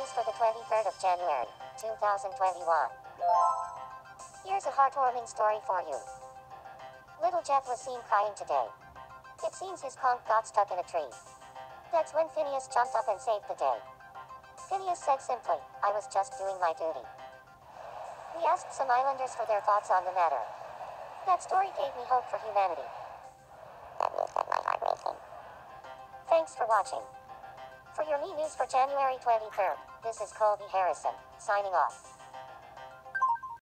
news for the 23rd of January, 2021. Here's a heartwarming story for you. Little Jeff was seen crying today. It seems his conch got stuck in a tree. That's when Phineas jumped up and saved the day. Phineas said simply, "I was just doing my duty." We asked some islanders for their thoughts on the matter. That story gave me hope for humanity. That news had my heart racing. Thanks for watching. For your Me News for January 23rd, this is Colby Harrison, signing off.